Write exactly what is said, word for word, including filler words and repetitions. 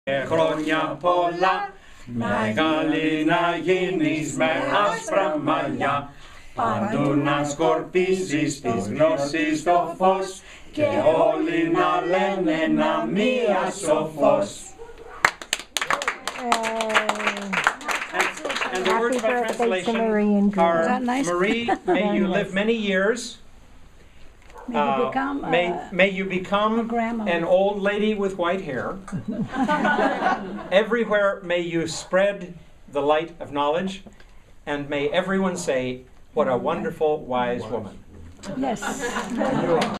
Χρόνια πολλά, μεγάλη να γίνεις με άσπρα μαλλιά, παντού να σκορπίζεις της γνώσης το φως και όλοι να λένε ένα μία σοφός. And the words by translation are, Marie, may you live many years. May you Uh, become, may, uh, may you become grandma. an old lady with white hair. Everywhere may you spread the light of knowledge, and may everyone say, what a wonderful, wise woman. Yes.